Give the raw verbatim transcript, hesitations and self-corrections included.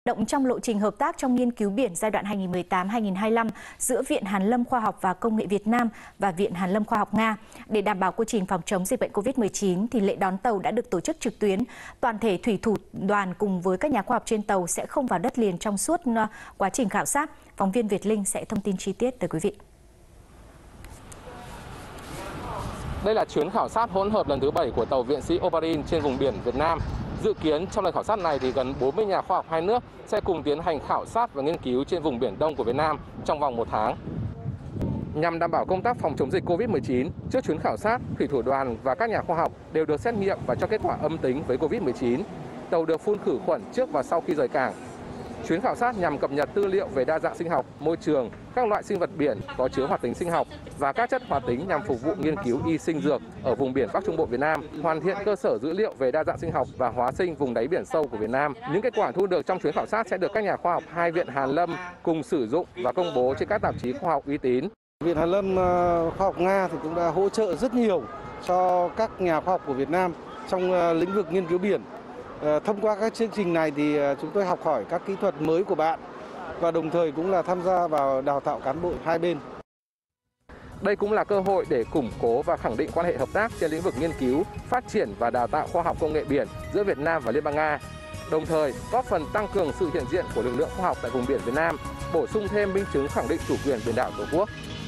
động trong lộ trình hợp tác trong nghiên cứu biển giai đoạn hai nghìn không trăm mười tám đến hai nghìn không trăm hai mươi lăm giữa Viện Hàn lâm Khoa học và Công nghệ Việt Nam và Viện Hàn lâm Khoa học Nga. Để đảm bảo quy trình phòng chống dịch bệnh Covid mười chín, thì lễ đón tàu đã được tổ chức trực tuyến. Toàn thể thủy thủ đoàn cùng với các nhà khoa học trên tàu sẽ không vào đất liền trong suốt quá trình khảo sát. Phóng viên Việt Linh sẽ thông tin chi tiết tới quý vị. Đây là chuyến khảo sát hỗn hợp lần thứ bảy của tàu Viện sĩ Oparin trên vùng biển Việt Nam. Dự kiến trong lần khảo sát này thì gần bốn mươi nhà khoa học hai nước sẽ cùng tiến hành khảo sát và nghiên cứu trên vùng biển Đông của Việt Nam trong vòng một tháng. Nhằm đảm bảo công tác phòng chống dịch Covid mười chín, trước chuyến khảo sát, thủy thủ đoàn và các nhà khoa học đều được xét nghiệm và cho kết quả âm tính với Covid mười chín. Tàu được phun khử khuẩn trước và sau khi rời cảng. Chuyến khảo sát nhằm cập nhật tư liệu về đa dạng sinh học, môi trường, các loại sinh vật biển có chứa hoạt tính sinh học và các chất hoạt tính nhằm phục vụ nghiên cứu y sinh dược ở vùng biển Bắc Trung Bộ Việt Nam, hoàn thiện cơ sở dữ liệu về đa dạng sinh học và hóa sinh vùng đáy biển sâu của Việt Nam. Những kết quả thu được trong chuyến khảo sát sẽ được các nhà khoa học hai viện Hàn lâm cùng sử dụng và công bố trên các tạp chí khoa học uy tín. Viện Hàn lâm Khoa học Nga thì cũng đã hỗ trợ rất nhiều cho các nhà khoa học của Việt Nam trong lĩnh vực nghiên cứu biển. Thông qua các chương trình này thì chúng tôi học hỏi các kỹ thuật mới của bạn và đồng thời cũng là tham gia vào đào tạo cán bộ hai bên. Đây cũng là cơ hội để củng cố và khẳng định quan hệ hợp tác trên lĩnh vực nghiên cứu, phát triển và đào tạo khoa học công nghệ biển giữa Việt Nam và Liên bang Nga, đồng thời góp phần tăng cường sự hiện diện của lực lượng khoa học tại vùng biển Việt Nam, bổ sung thêm minh chứng khẳng định chủ quyền biển đảo Tổ quốc.